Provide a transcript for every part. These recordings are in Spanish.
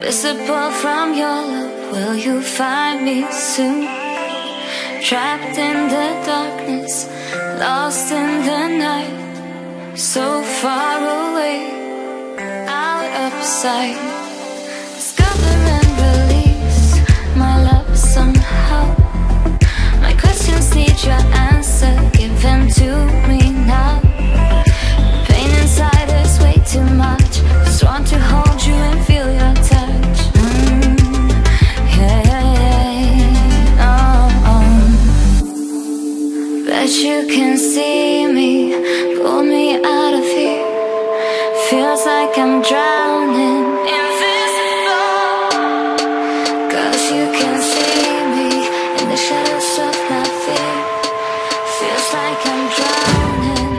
Visible from your love, will you find me soon? Trapped in the darkness, lost in the night, so far away, out of sight. Discover and release my love somehow. My questions need your answer, give them to me now. Pain inside is way too much, just want to hold you and feel your touch. Bet you can see me, pull me out of here. Feels like I'm drowning, invisible. 'Cause you can see me in the shadows of my fear. Feels like I'm drowning,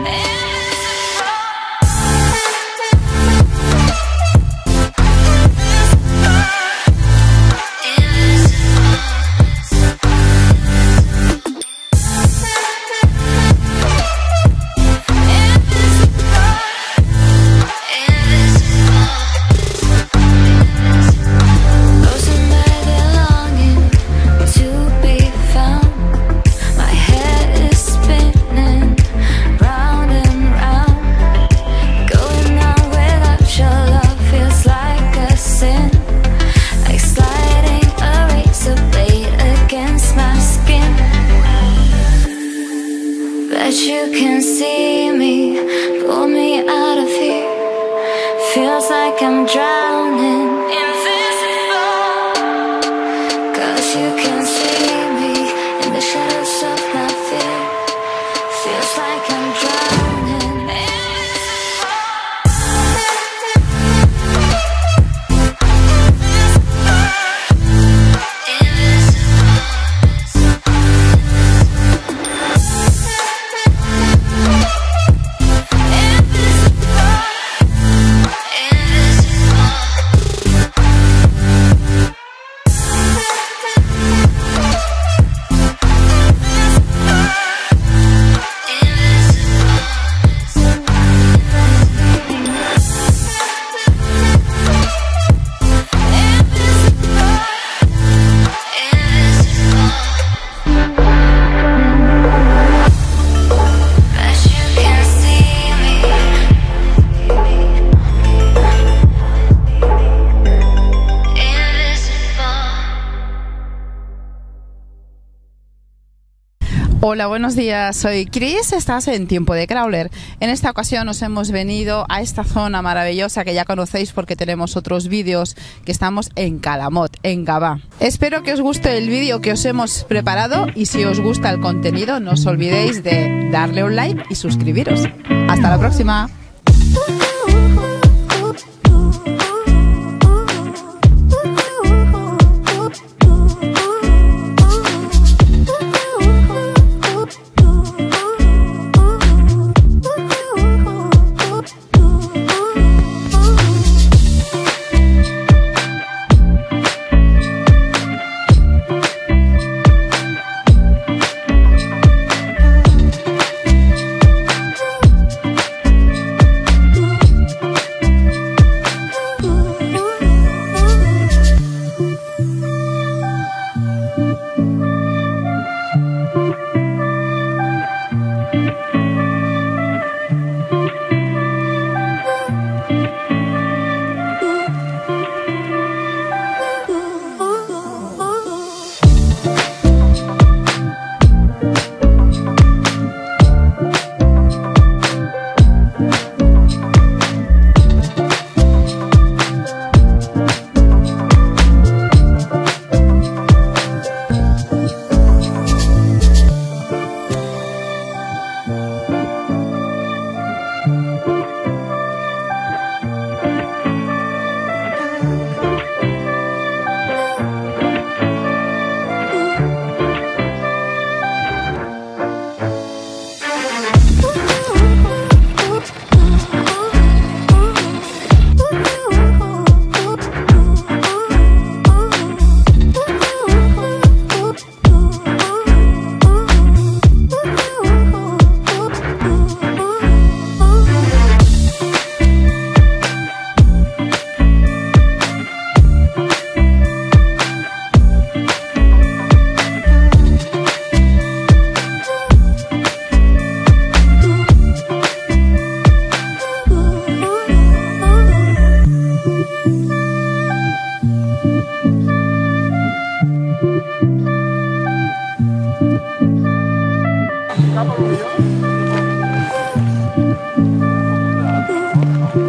you can see me, pull me out of here. Feels like I'm drowning, invisible. 'Cause you can see me in the shadows of my fear. Feels like I'm drowning, Hola, buenos días, soy Chris, estás en Tiempo de Crawler. En esta ocasión nos hemos venido a esta zona maravillosa que ya conocéis porque tenemos otros vídeos, que estamos en Calamot, en Gavà. Espero que os guste el vídeo que os hemos preparado y si os gusta el contenido no os olvidéis de darle un like y suscribiros. Hasta la próxima.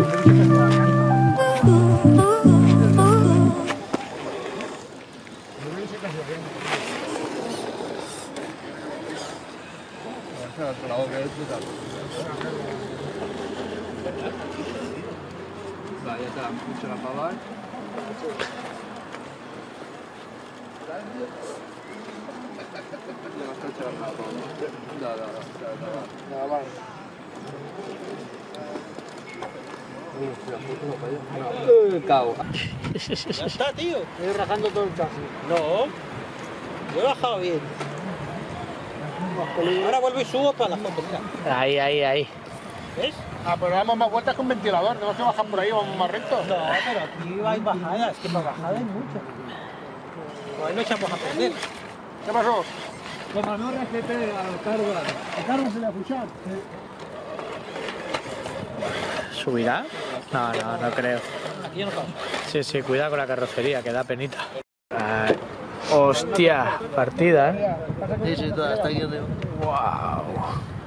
Vale, ya está, mucho la pavar. Cago. Ya está, tío. Estoy rajando todo el chasis. No. Yo he bajado bien. Ahora vuelvo y subo para la foto, mira. Ahí. ¿Ves? Ah, pero damos más vueltas con ventilador, tenemos que bajar por ahí, vamos más recto. No, pero aquí hay bajadas, que para bajar hay mucho. Pues ahí lo echamos a perder. ¿Qué pasó? Como no respete al cargo, ¿el cargo se le ha puchado? ¿Subirá? No creo. Aquí ya no pasa. Sí, cuidado con la carrocería, que da penita. Hostia, partida, ¿eh? Sí, está aquí arriba. Wow.